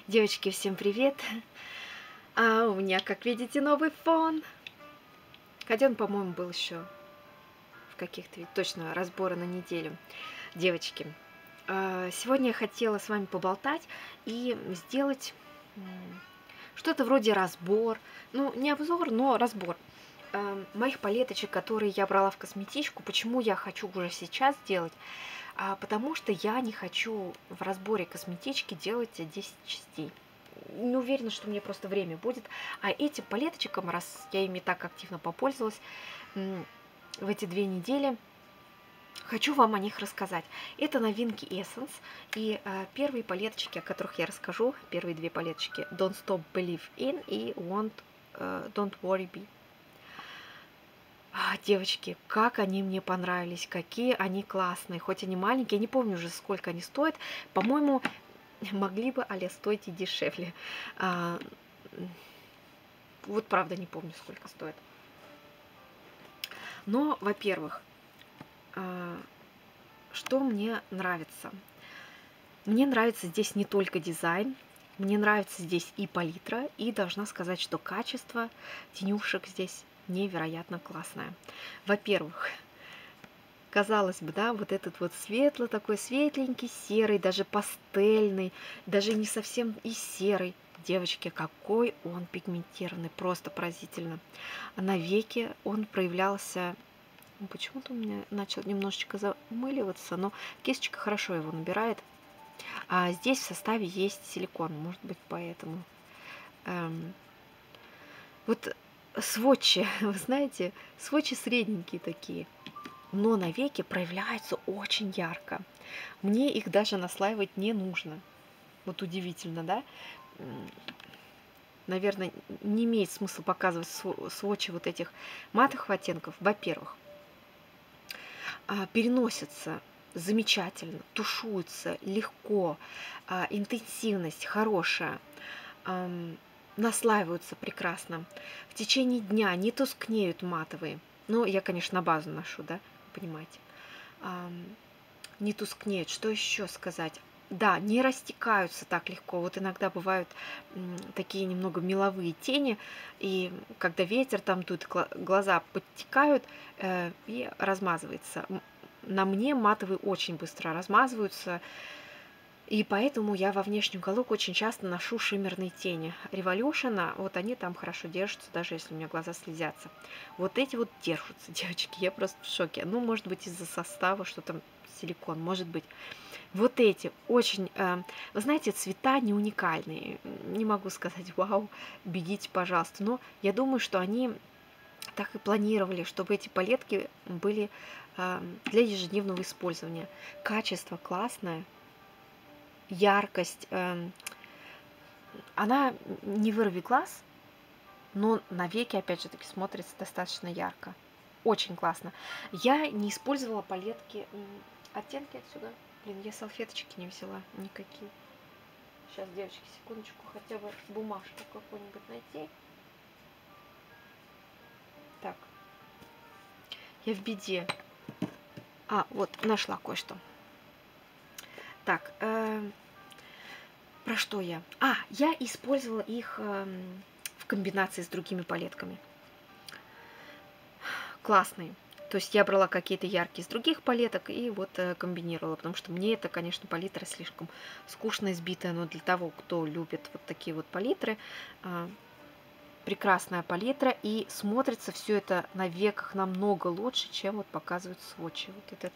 Девочки, всем привет! А у меня, как видите, новый фон. Хотя он, по-моему, был еще в каких-то, точно, разборы на неделю. Девочки, сегодня я хотела с вами поболтать и сделать что-то вроде разбор. Ну, не обзор, но разбор моих палеточек, которые я брала в косметичку. Почему я хочу уже сейчас делать? Потому что я не хочу в разборе косметички делать 10 частей. Не уверена, что мне просто время будет. А этим палеточкам, раз я ими так активно попользовалась в эти 2 недели, хочу вам о них рассказать. Это новинки Essence. И первые палеточки, о которых я расскажу, первые 2 палеточки Don't Stop Believe In и Don't Worry Be. Девочки, как они мне понравились, какие они классные. Хоть они маленькие, я не помню уже, сколько они стоят. По-моему, могли бы стоить и дешевле. Вот правда не помню, сколько стоит. Но, во-первых, что мне нравится? Мне нравится здесь не только дизайн, мне нравится здесь и палитра, и должна сказать, что качество тенюшек здесь невероятно классное. Во-первых, казалось бы, да, вот этот вот светлый, такой светленький, серый, даже пастельный, даже не совсем и серый. Девочки, какой он пигментированный, просто поразительно. А на веке он проявлялся, почему-то у меня начал немножечко замыливаться, но кисточка хорошо его набирает. А здесь в составе есть силикон, может быть, поэтому. Вот сводчи, вы знаете, сводчи средненькие такие, но на веки проявляются очень ярко. Мне их даже наслаивать не нужно. Вот удивительно, да? Наверное, не имеет смысла показывать сводчи вот этих матовых оттенков. Во-первых, переносятся замечательно, тушуются легко, интенсивность хорошая, наслаиваются прекрасно. В течение дня не тускнеют матовые. Ну, я, конечно, на базу ношу, да, понимаете. Не тускнеют. Что еще сказать? Да, не растекаются так легко. Вот иногда бывают такие немного меловые тени, и когда ветер там дует, глаза подтекают и размазывается. На мне матовые очень быстро размазываются, и поэтому я во внешний уголок очень часто ношу шиммерные тени. Revolution, вот они там хорошо держатся, даже если у меня глаза слезятся. Вот эти вот держатся, девочки, я просто в шоке. Ну, может быть, из-за состава, что там силикон, может быть. Вот эти очень, вы знаете, цвета не уникальные. Не могу сказать, вау, бегите, пожалуйста. Но я думаю, что они так и планировали, чтобы эти палетки были для ежедневного использования. Качество классное, яркость. Она не вырви глаз, но на веки, опять же таки, смотрится достаточно ярко. Очень классно. Я не использовала палетки. Оттенки отсюда. Блин, я салфеточки не взяла никакие. Сейчас, девочки, секундочку, хотя бы бумажку какую-нибудь найти. Так. Я в беде. Вот, нашла кое-что. Так, про что я? Я использовала их в комбинации с другими палетками. Классные. То есть я брала какие-то яркие из других палеток и вот комбинировала, потому что мне это, конечно, палитра слишком скучно избитая, но для того, кто любит вот такие вот палитры, прекрасная палитра, и смотрится все это на веках намного лучше, чем вот показывают сводчи. Вот этот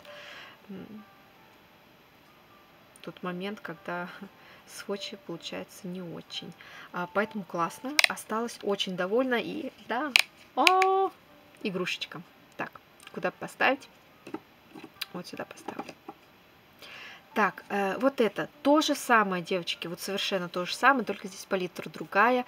тот момент, когда сводчи получается не очень. Поэтому классно, осталась очень довольна, и да, игрушечка. Так, куда поставить? Вот сюда поставлю. Так, вот это то же самое, девочки, вот совершенно то же самое, только здесь палитра другая.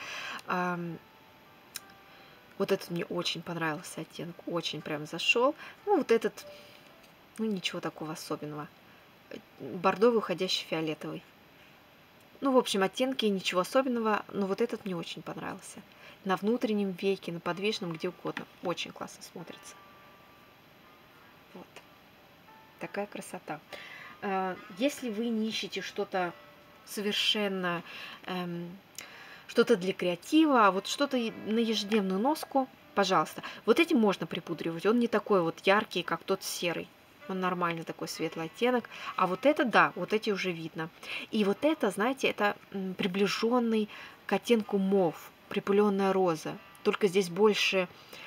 Вот этот мне очень понравился оттенок, очень прям зашел. Ну, вот этот, ну, ничего такого особенного. Бордовый, уходящий фиолетовый. Ну, в общем, оттенки ничего особенного, но вот этот мне очень понравился. На внутреннем веке, на подвижном, где угодно. Очень классно смотрится. Вот. Такая красота. Если вы не ищете что-то совершенно что-то для креатива, а вот что-то на ежедневную носку, пожалуйста. Вот этим можно припудривать, он не такой вот яркий, как тот серый. Он нормальный такой светлый оттенок. А вот это, да, вот эти уже видно. И вот это, знаете, это приближенный к оттенку мов, припыленная роза. Только здесь больше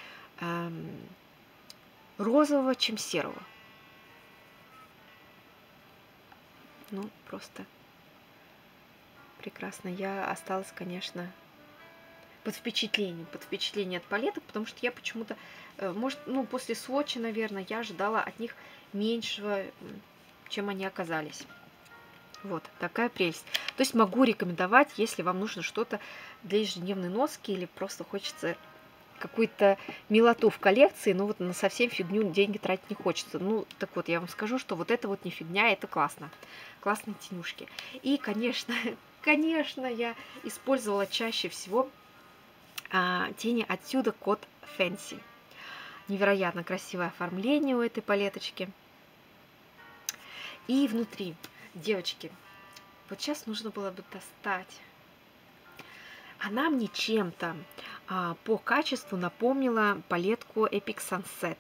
розового, чем серого. Ну, просто прекрасно. Я осталась, конечно, под впечатлением от палеток, потому что я почему-то, может, ну, после свотча, наверное, я ожидала от них меньшего, чем они оказались. Вот, такая прелесть. То есть могу рекомендовать, если вам нужно что-то для ежедневной носки или просто хочется какую-то милоту в коллекции, но вот на совсем фигню деньги тратить не хочется. Ну, так вот, я вам скажу, что вот это вот не фигня, это классно. Классные тенюшки. И, конечно, конечно, я использовала чаще всего тени отсюда код Fancy. Невероятно красивое оформление у этой палеточки. И внутри, девочки, вот сейчас нужно было бы достать. Она мне чем-то по качеству напомнила палетку Epic Sunset.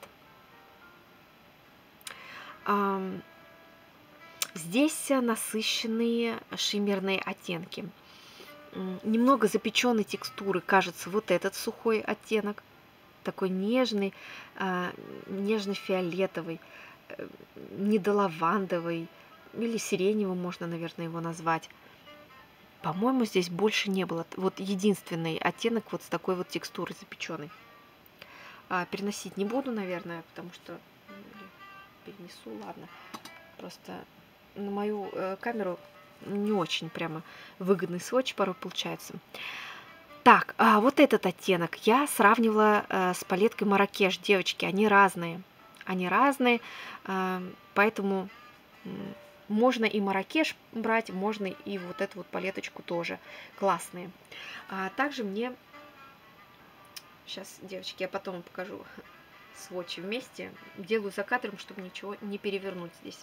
Здесь насыщенные шиммерные оттенки. Немного запеченной текстуры, кажется, вот этот сухой оттенок, такой нежный, нежно-фиолетовый, недолавандовый, или сиреневым можно, наверное, его назвать. По-моему, здесь больше не было. Вот единственный оттенок вот с такой вот текстурой запеченной. Переносить не буду, наверное, потому что перенесу, ладно. Просто на мою камеру не очень прямо выгодный сводч порой получается. Так, вот этот оттенок я сравнивала с палеткой Марракеш, девочки, они разные. Они разные, поэтому можно и Марракеш брать, можно и вот эту вот палеточку тоже. Классные. Также мне... Сейчас, девочки, я потом вам покажу сводчи вместе. Делаю за кадром, чтобы ничего не перевернуть здесь.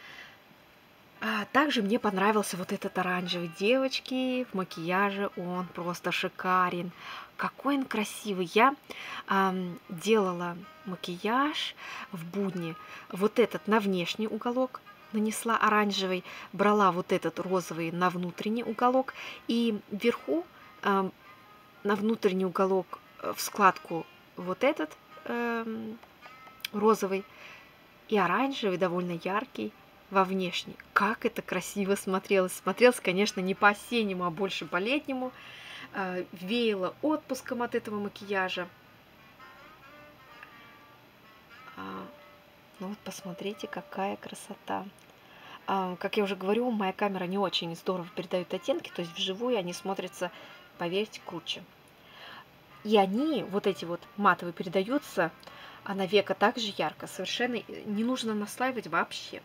Также мне понравился вот этот оранжевый. Девочки, в макияже он просто шикарен. Какой он красивый. Я делала макияж в будни. Вот этот на внешний уголок нанесла оранжевый, брала вот этот розовый на внутренний уголок. И вверху на внутренний уголок в складку вот этот розовый и оранжевый, довольно яркий, во внешний. Как это красиво смотрелось. Смотрелось, конечно, не по-осеннему, а больше по-летнему. Веяло отпуском от этого макияжа. Ну вот посмотрите, какая красота. Как я уже говорю, моя камера не очень здорово передает оттенки, то есть вживую они смотрятся, поверьте, круче. И они, вот эти вот матовые, передаются на веко также ярко. Совершенно не нужно наслаивать вообще.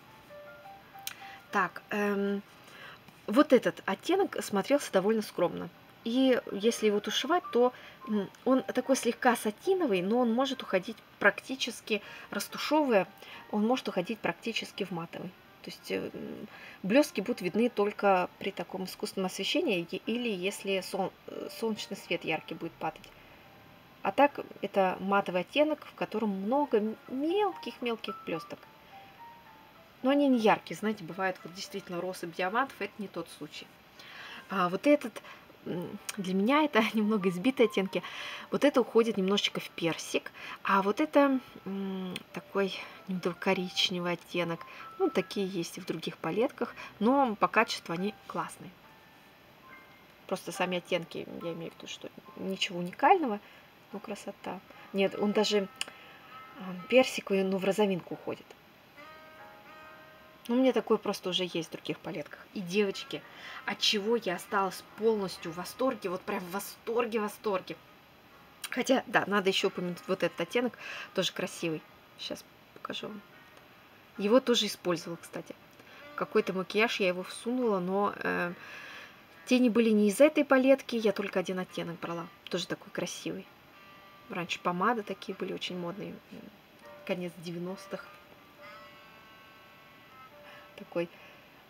Так, вот этот оттенок смотрелся довольно скромно. И если его тушевать, то он такой слегка сатиновый, но он может уходить практически, растушевывая, он может уходить практически в матовый. То есть блестки будут видны только при таком искусственном освещении или если солнечный свет яркий будет падать. А так это матовый оттенок, в котором много мелких-мелких блесток. Но они не яркие, знаете, бывает вот действительно россыпь диамантов, это не тот случай. Вот этот, для меня это немного избитые оттенки, вот это уходит немножечко в персик, а вот это такой коричневый оттенок. Ну, такие есть и в других палетках, но по качеству они классные. Просто сами оттенки, я имею в виду, что ничего уникального, но красота. Нет, он даже персиковый, но в розовинку уходит. Ну, у меня такое просто уже есть в других палетках. И, девочки, от чего я осталась полностью в восторге, вот прям в восторге. Хотя, да, надо еще упомянуть вот этот оттенок, тоже красивый. Сейчас покажу вам. Его тоже использовала, кстати. Какой-то макияж я его всунула, но тени были не из этой палетки, я только один оттенок брала. Тоже такой красивый. Раньше помады такие были очень модные. Конец 90-х. Такой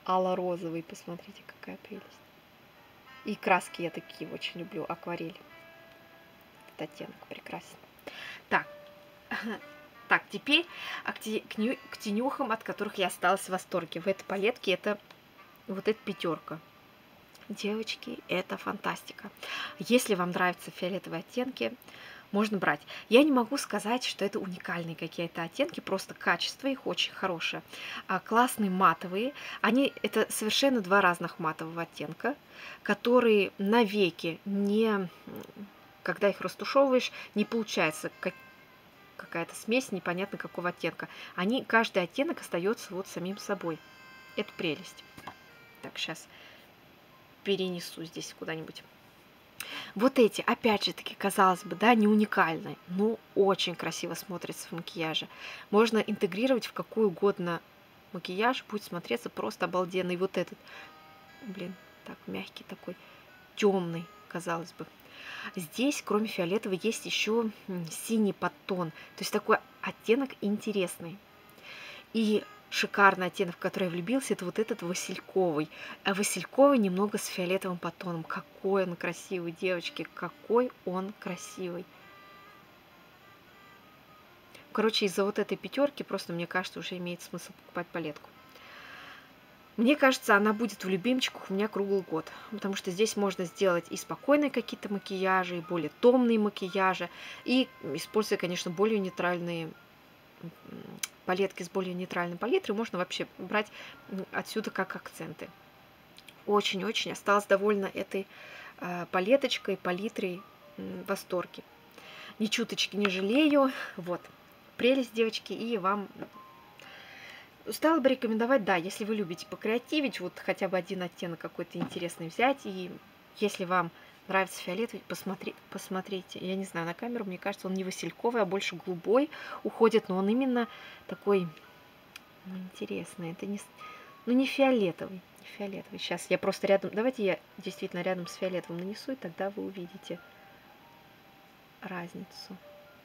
ало-розовый, посмотрите, какая прелесть. И краски я такие очень люблю, акварель. Этот оттенок прекрасен. Так, так, теперь к тенюхам, от которых я осталась в восторге. В этой палетке это вот эта пятерка. Девочки, это фантастика. Если вам нравятся фиолетовые оттенки, можно брать. Я не могу сказать, что это уникальные какие-то оттенки, просто качество их очень хорошее. Классные матовые. Они это совершенно два разных матовых оттенка, которые навеки не, когда их растушевываешь, не получается какая-то смесь непонятно какого оттенка. Каждый оттенок остается вот самим собой. Это прелесть. Так, сейчас перенесу здесь куда-нибудь. Вот эти, опять же таки, казалось бы, да, не уникальные, но очень красиво смотрятся в макияже. Можно интегрировать в какой угодно макияж, будет смотреться просто обалденно. И вот этот, блин, так мягкий такой, темный, казалось бы. Здесь, кроме фиолетового, есть еще синий подтон, то есть такой оттенок интересный. И шикарный оттенок, в который я влюбился, это вот этот васильковый. А васильковый немного с фиолетовым подтоном. Какой он красивый, девочки, какой он красивый. Короче, из-за вот этой пятерки просто, мне кажется, уже имеет смысл покупать палетку. Мне кажется, она будет в любимчиках у меня круглый год, потому что здесь можно сделать и спокойные какие-то макияжи, и более томные макияжи, и используя, конечно, более нейтральные палетки с более нейтральной палитрой, можно вообще брать отсюда как акценты. Очень-очень осталась довольна этой палеточкой, палитрой, в восторге. Ни чуточки не жалею. Вот, прелесть, девочки, и вам стала бы рекомендовать, да, если вы любите покреативить, вот хотя бы один оттенок какой-то интересный взять, и если вам нравится фиолетовый, посмотрите. Я не знаю, на камеру, мне кажется, он не васильковый, а больше голубой уходит, но он именно такой интересный. Это не фиолетовый, не фиолетовый. Сейчас я просто рядом, давайте я действительно рядом с фиолетовым нанесу, и тогда вы увидите разницу.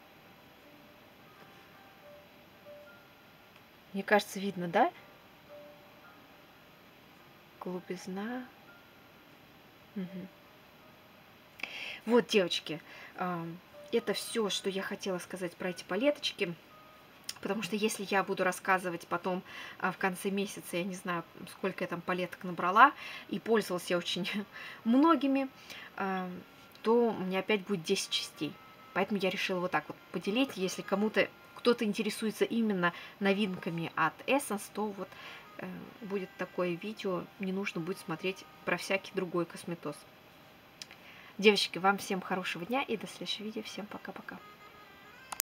Мне кажется, видно, да? Голубизна. Угу. Вот, девочки, это все, что я хотела сказать про эти палеточки. Потому что если я буду рассказывать потом в конце месяца, я не знаю, сколько я там палеток набрала, и пользовалась я очень многими, то у меня опять будет 10 частей. Поэтому я решила вот так вот поделить. Если кто-то интересуется именно новинками от Essence, то вот будет такое видео, не нужно будет смотреть про всякий другой косметоз. Девочки, вам всем хорошего дня и до следующего видео. Всем пока-пока.